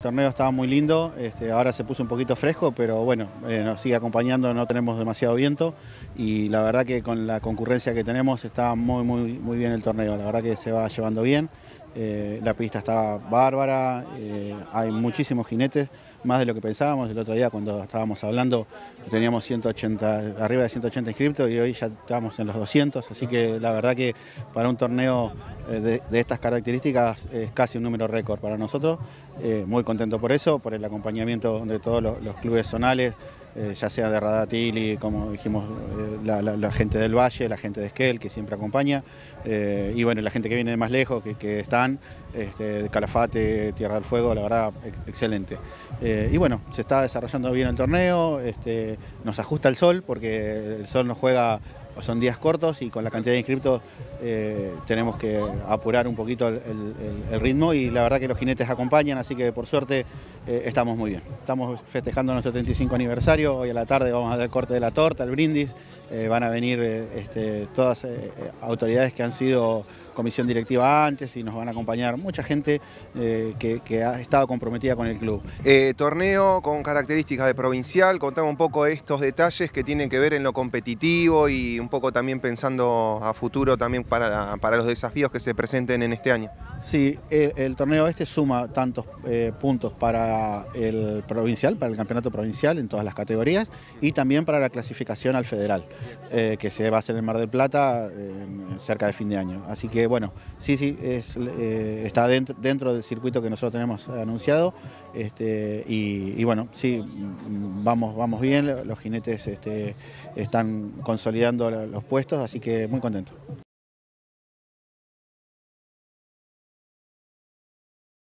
El torneo estaba muy lindo, ahora se puso un poquito fresco, pero bueno, nos sigue acompañando, no tenemos demasiado viento y la verdad que con la concurrencia que tenemos está muy bien el torneo, la verdad que se va llevando bien, la pista está bárbara, hay muchísimos jinetes, más de lo que pensábamos. El otro día cuando estábamos hablando teníamos 180, arriba de 180 inscriptos y hoy ya estamos en los 200, así que la verdad que para un torneo de estas características es casi un número récord para nosotros. Muy contento por eso, por el acompañamiento de todos los clubes zonales, ya sea de Radatili, como dijimos, la gente del Valle, la gente de Esquel, que siempre acompaña, y bueno, la gente que viene de más lejos, que están, de Calafate, Tierra del Fuego, la verdad, excelente. Y bueno, se está desarrollando bien el torneo, nos ajusta el sol, porque el sol nos juega, son días cortos y con la cantidad de inscriptos tenemos que apurar un poquito el ritmo y la verdad que los jinetes acompañan, así que por suerte estamos muy bien. Estamos festejando nuestro 35 aniversario, hoy a la tarde vamos a dar el corte de la torta, el brindis, van a venir todas autoridades que han sido comisión directiva antes y nos van a acompañar mucha gente que ha estado comprometida con el club. Torneo con características de provincial, contame un poco estos detalles que tienen que ver en lo competitivo y un poco también pensando a futuro también para los desafíos que se presenten en este año. Sí, el torneo suma tantos puntos para el provincial, para el campeonato provincial en todas las categorías y también para la clasificación al federal, que se va a hacer en Mar del Plata cerca de fin de año. Así que bueno, sí, está dentro del circuito que nosotros tenemos anunciado y bueno, sí, vamos bien, los jinetes están consolidando los puestos, así que muy contentos.